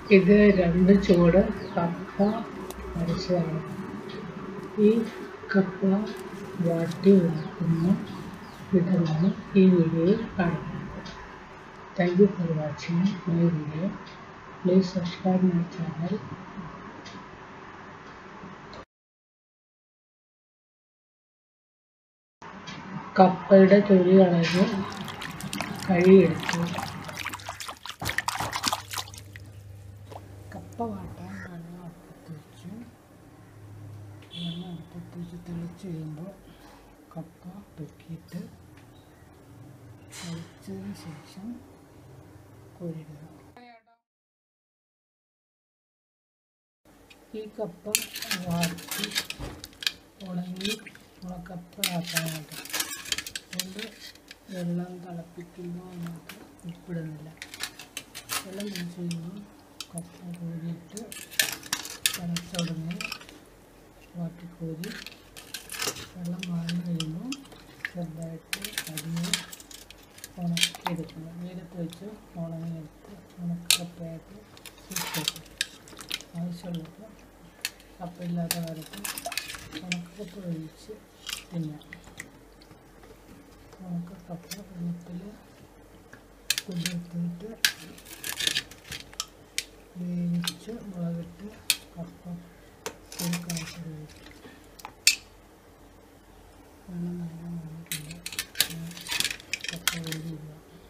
ഇത് 2 ചുവട് കപ്പ അരച്ചതാണ്. ഈ കപ്പ വാട്ടി ഉണ്ടാക്കുന്ന വിധമാണ് ഈ വീഡിയോയിൽ കാണിക്കുന്നത്. Thank you for watching my video. Please subscribe my channel. കപ്പയുടെ തൊലി കളഞ്ഞ് കഴുകിയെടുത്തു. കപ്പ വാട്ടാൻ വെള്ളം അടുപ്പത്ത് വെച്ച് തിളച്ച് കഴിയുമ്പോൾ കപ്പ പൊക്കിയിട്ട് കഴിച്ചതിന് ശേഷം കോരിയിടുക. ഈ കപ്പ വാട്ടി ഉണങ്ങി കപ്പ ആക്കാനായിട്ട് അതുകൊണ്ട് വെള്ളം തിളപ്പിക്കുമ്പോൾ അതിനകത്ത് ഉപ്പിടുന്നില്ല. വെള്ളം തിളച്ച് കഴിയുമ്പോൾ കപ്പ കോരിയിട്ട് തിളച്ചുടനെ വാട്ടിക്കോരി വെള്ളം വാങ്ങി കഴിയുമ്പോൾ ചെറുതായിട്ട് അരിഞ്ഞ് ഉണക്കിയെടുക്കണം. വെയിലത്ത് വെച്ച് ഉണങ്ങിയെടുത്ത് ഉണക്കപ്പയായിട്ട് സൂക്ഷിക്കും. ആവശ്യമുള്ളപ്പോൾ കപ്പയില്ലാത്ത കാലത്ത് ഉണക്കക്കപ്പ ഒഴിച്ച് തിന്നാം. ഉണക്കക്കപ്പ വെള്ളത്തിൽ കുതിർത്തിട്ട് വേവിച്ച് മുളകിട്ട് കപ്പ ഒരു കാഴ്ച കഴിക്കും. വെള്ളം നല്ല വന്നിട്ടുണ്ട്. കപ്പ ഒഴിയില്ല.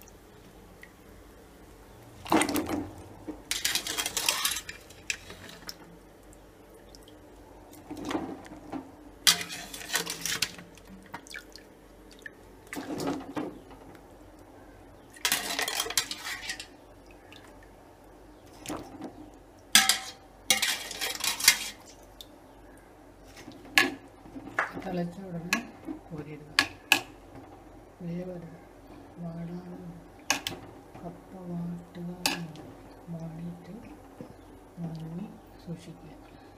തിളച്ച ഉടനെ കോരിയിടുക. വേവരുത്, വാടാനും കപ്പ വാട്ടുക, വാടിയിട്ട് ഉണങ്ങി സൂക്ഷിക്കുക.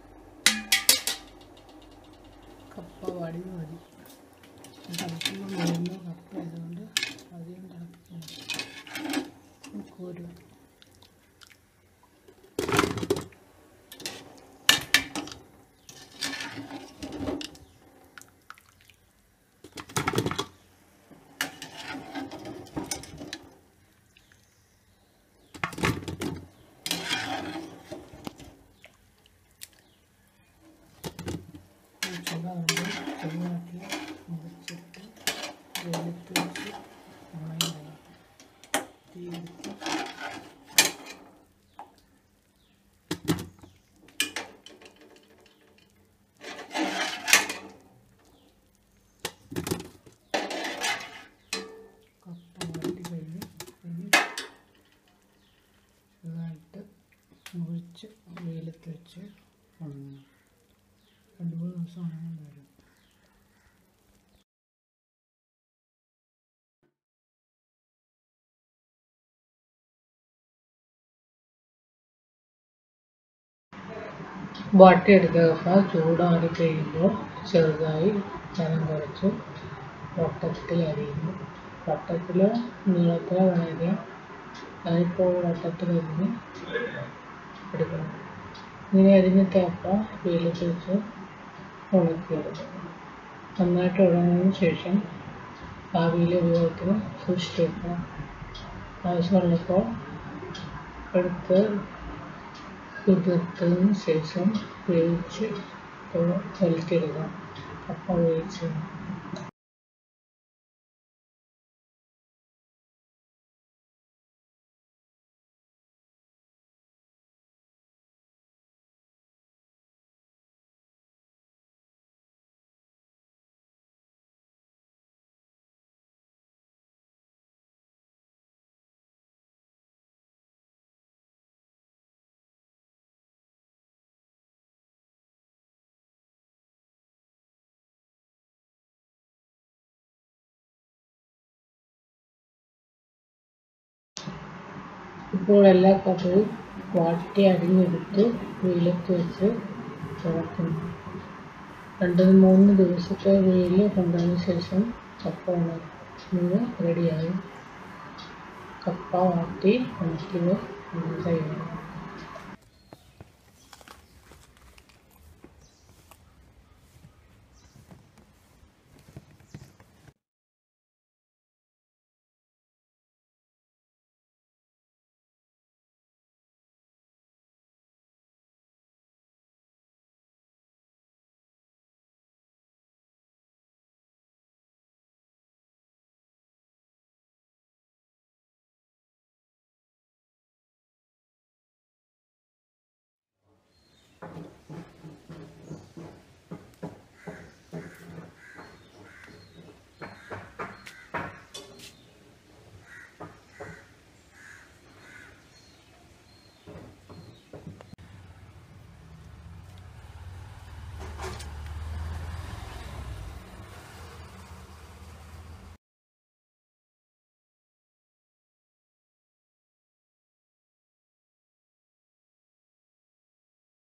കപ്പ വാടി മതി. തിളക്കുമ്പോൾ വരുന്ന കപ്പ ആയതുകൊണ്ട് അധികം തിളപ്പിക്കണം. കോരുക. ചൂടാകുമ്പോൾ ചെറുതാക്കി മുറിച്ചിട്ട് വെയിലത്ത് വെച്ച് ഉണങ്ങിയിടണം. തീയെടുത്ത് കപ്പ വാട്ടി കഴിഞ്ഞ് ചെറുതായിട്ട് മുറിച്ച് വെയിലത്ത് വെച്ച് ഉണങ്ങണം. 2-3 ദിവസം ഉണങ്ങാൻ വരും. വാട്ടിയെടുത്ത കപ്പ ചൂടാറി കഴിയുമ്പോൾ ചെറുതായി കനം കുറച്ച് വട്ടത്തിൽ അരിയുന്നു. വട്ടത്തിലോ നീളത്തിലോ വേണമെങ്കിൽ അതിപ്പോൾ വട്ടത്തിലരിഞ്ഞ് എടുക്കണം. ഇങ്ങനെ അരിഞ്ഞിട്ട കപ്പ വെയിലത്ത് വെച്ച് ഉണക്കിയെടുക്കും. നന്നായിട്ട് ഉണങ്ങിയതിന് ശേഷം ഭാവിയിലെ ഉപയോഗത്തിന് സൂക്ഷിച്ച് വെക്കണം. ആവശ്യമുള്ളപ്പോൾ എടുത്ത് കുതിർത്തതിന് ശേഷം വേവിച്ച് വലിച്ചെടുക്കാം. കപ്പ വേവിച്ച് ഇപ്പോൾ എല്ലാ കപ്പയും വാട്ടി അരിഞ്ഞെടുത്ത് വെയിലത്ത് വെച്ച് ഉണക്കുന്നു. 2-3 ദിവസത്തെ വെയിൽ കൊണ്ടതിന് ശേഷം കപ്പ ഉണങ്ങി റെഡിയായി. കപ്പ വാട്ടി ഉണക്കിയത് തയ്യാറാണ്.